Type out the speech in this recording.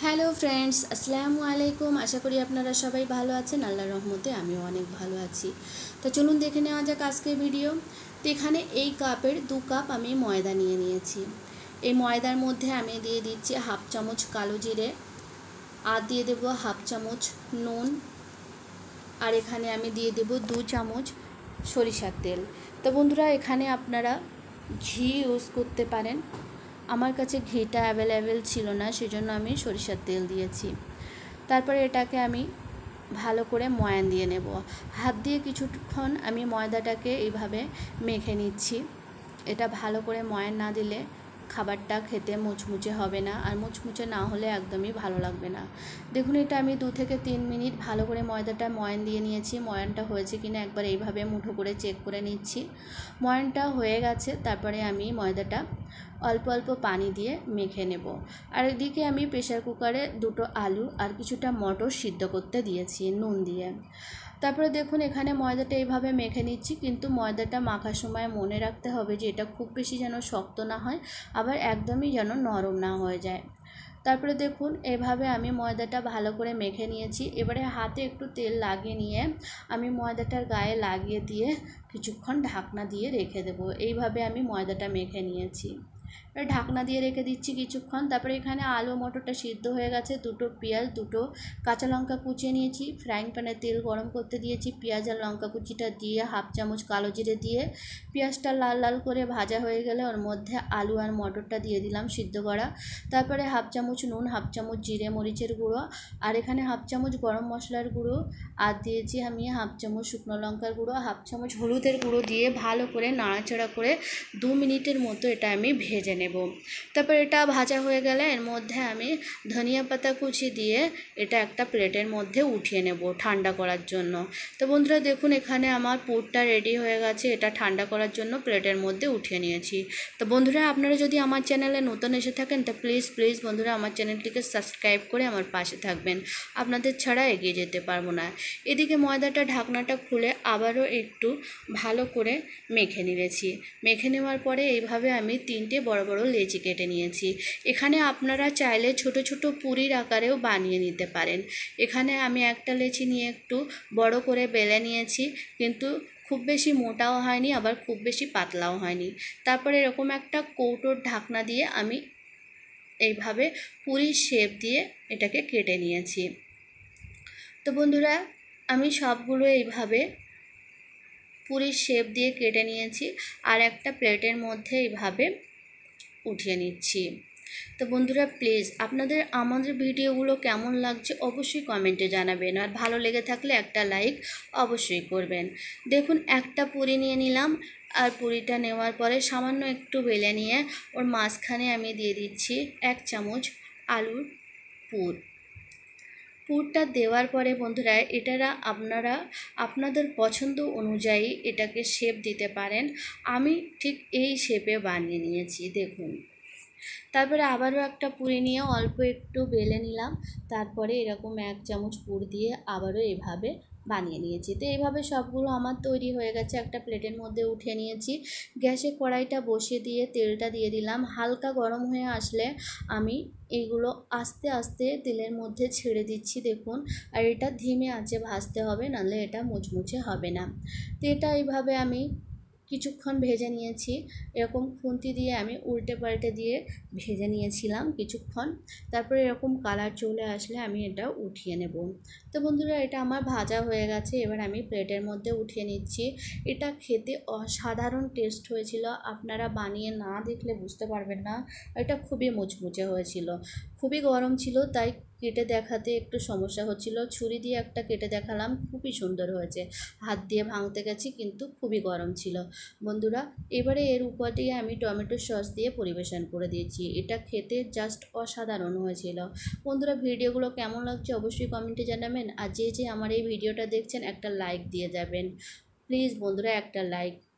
Hello friends, আসসালামু আলাইকুম। আশা করি আপনারা সবাই ভালো আছেন। আল্লাহর রহমতে আমিও অনেক ভালো আছি। তো চলুন দেখে নেওয়া যাক আজকের ভিডিও। তো এখানে এই কাপের 2 কাপ আমি ময়দা নিয়ে নিয়েছি। এই ময়দার মধ্যে আমি দিয়ে দিচ্ছি হাফ চামচ কালো জিরে, আর দিয়ে দেবো হাফ চামচ নুন, আর এখানে আমি দিয়ে দেবো 2 চামচ সরিষার তেল। তো বন্ধুরা, এখানে আপনারা ঘি ইউজ করতে পারেন। আমার কাছে ঘিটা অ্যাভেলেবেল ছিল না, সেজন্য আমি সরিষার তেল দিয়েছি। তারপরে এটাকে আমি ভালো করে ময়ান দিয়ে নেব। হাত দিয়ে কিছুক্ষণ আমি ময়দাটাকে এইভাবে মেখে নিচ্ছি। এটা ভালো করে ময়ান না দিলে খাবারটা খেতে মুচমুচে হবে না, আর মুচমুচে না হলে একদমই ভালো লাগবে না। দেখুন, এটা আমি 2 থেকে 3 মিনিট ভালো করে ময়দাটা ময়ান দিয়ে নিয়েছি। ময়ানটা হয়েছে কিনা একবার এইভাবে মুঠো করে চেক করে নিচ্ছি। ময়ানটা হয়ে গেছে। তারপরে আমি ময়দাটা অল্প অল্প পানি দিয়ে মেখে নেব। আর এদিকে আমি প্রেসার কুকারে 2টো আলু আর কিছুটা মটর সিদ্ধ করতে দিয়েছি নুন দিয়ে। তারপরে দেখুন, এখানে ময়দাটা এইভাবে মেখে নিচ্ছি, কিন্তু ময়দাটা মাখার সময় মনে রাখতে হবে যে এটা খুব বেশি যেন শক্ত না হয়, আবার একদমই যেন নরম না হয়ে যায়। তারপরে দেখুন, এভাবে আমি ময়দাটা ভালো করে মেখে নিয়েছি। এবারে হাতে একটু তেল লাগিয়ে নিয়ে আমি ময়দাটার গায়ে লাগিয়ে দিয়ে কিছুক্ষণ ঢাকনা দিয়ে রেখে দেবো। এইভাবে আমি ময়দাটা মেখে নিয়েছি। ঢাকনা দিয়ে রেখে দিচ্ছি কিছুক্ষণ। তারপরে এখানে আলু মটরটা সিদ্ধ হয়ে গেছে। 2টো পেঁয়াজ, 2টো কাঁচা লঙ্কা কুচিয়ে নিয়েছি। ফ্রাইং প্যানে তেল গরম করতে দিয়েছি। পেঁয়াজ আর লঙ্কা কুচিটা দিয়ে হাফ চামচ কালো জিরে দিয়ে পেঁয়াজটা লাল লাল করে ভাজা হয়ে গেলে ওর মধ্যে আলু আর মটরটা দিয়ে দিলাম সিদ্ধ করা। তারপরে হাফ চামচ নুন, হাফ চামচ জিরে মরিচের গুঁড়ো, আর এখানে হাফ চামচ গরম মশলার গুঁড়ো, আর দিয়েছি আমি হাফ চামচ শুকনো লঙ্কার গুঁড়ো, হাফ চামচ হলুদের গুঁড়ো দিয়ে ভালো করে নাড়াচাড়া করে 2 মিনিটের মতো এটা আমি ভেজে নেব। তারপর এটা ভাজা হয়ে গেলে এর মধ্যে আমি ধনিয়া পাতা কুচি দিয়ে এটা একটা প্লেটের মধ্যে উঠিয়ে নেব ঠান্ডা করার জন্য। তো বন্ধুরা দেখুন, এখানে আমার পুরটা রেডি হয়ে গেছে। এটা ঠান্ডা করার জন্য প্লেটের মধ্যে উঠিয়ে নিয়েছি। তো বন্ধুরা, আপনারা যদি আমার চ্যানেলে নতুন এসে থাকেন তো প্লিজ বন্ধুরা আমার চ্যানেলটিকে সাবস্ক্রাইব করে আমার পাশে থাকবেন। আপনাদের ছাড়া এগিয়ে যেতে পারবো না। এদিকে ময়দাটা ঢাকনাটা খুলে আবারও একটু ভালো করে মেখে নিয়েছি। মেখে নেওয়ার পরে এইভাবে আমি 3টে বড় বড় লেচি কেটে নিয়েছি। এখানে আপনারা চাইলে ছোট ছোট পুরির আকারেও বানিয়ে নিতে পারেন। এখানে আমি একটা লেচি নিয়ে একটু বড় করে বেলে নিয়েছি, কিন্তু খুব বেশি মোটাও হয়নি, আবার খুব বেশি পাতলাও হয়নি। তারপরে এরকম একটা কৌটোর ঢাকনা দিয়ে আমি এইভাবে পুরির শেপ দিয়ে এটাকে কেটে নিয়েছি। তো বন্ধুরা, আমি সবগুলো এইভাবে পুরির শেপ দিয়ে কেটে নিয়েছি, আর একটা প্লেটের মধ্যে এইভাবে উঠিয়ে নিচ্ছি। তো বন্ধুরা, প্লিজ আপনাদের আমাদের ভিডিওগুলো কেমন লাগছে অবশ্যই কমেন্টে জানাবেন, আর ভালো লেগে থাকলে একটা লাইক অবশ্যই করবেন। দেখুন, একটা পুরি নিয়ে নিলাম, আর পুরিটা নেওয়ার পরে সামান্য একটু বেলে নিয়ে ওর মাঝখানে আমি দিয়ে দিচ্ছি 1 চামচ আলুর পুর। পুরটা দেওয়ার পরে বন্ধুরা, আপনারা আপনাদের পছন্দ অনুযায়ী এটাকে শেপ দিতে পারেন। আমি ঠিক এই শেপে বানিয়ে নিয়েছি দেখুন। তারপরে আবারও একটা পুরি নিয়ে অল্প একটু বেলে নিলাম। তারপরে এরকম 1 চামচ পুর দিয়ে আবারও এভাবে বানিয়ে নিয়েছি। তো এইভাবে সবগুলো আমার তৈরি হয়ে গেছে। একটা প্লেটের মধ্যে উঠিয়ে নিয়েছি। গ্যাসে কড়াইটা বসিয়ে দিয়ে তেলটা দিয়ে দিলাম। হালকা গরম হয়ে আসলে আমি এইগুলো আস্তে আস্তে তেলের মধ্যে ছেড়ে দিচ্ছি দেখুন। আর এটা ধিমে আঁচে ভাজতে হবে, নাহলে এটা মুচমুচে হবে না। তো এটা এইভাবে আমি কিছুক্ষণ ভেজে নিয়েছি। এরকম খুন্তি দিয়ে আমি উল্টে পাল্টে দিয়ে ভেজে নিয়েছিলাম কিছুক্ষণ। তারপরে এরকম কালার চলে আসলে আমি এটা উঠিয়ে নেব। তো বন্ধুরা, এটা আমার ভাজা হয়ে গেছে। এবার আমি প্লেটের মধ্যে উঠিয়ে নিচ্ছি। এটা খেতে অসাধারণ টেস্ট হয়েছিল। আপনারা বানিয়ে না দেখলে বুঝতে পারবেন না। এটা খুবই মুচমুচে হয়েছিল। খুবই গরম ছিল, তাই কেটে দেখাতে একটু সমস্যা হচ্ছিল। ছুরি দিয়ে একটা কেটে দেখালাম, খুবই সুন্দর হয়েছে। হাত দিয়ে ভাঙতে গেছি, কিন্তু খুবই গরম ছিল। বন্ধুরা, এবারে এর উপর দিয়ে আমি টমেটো সস দিয়ে পরিবেশন করে দিয়েছি। এটা খেতে জাস্ট অসাধারণ হয়েছিল। বন্ধুরা, ভিডিওগুলো কেমন লাগছে অবশ্যই কমেন্টে জানাবেন, আর যে আমার এই ভিডিওটা দেখছেন একটা লাইক দিয়ে যাবেন। প্লিজ বন্ধুরা, একটা লাইক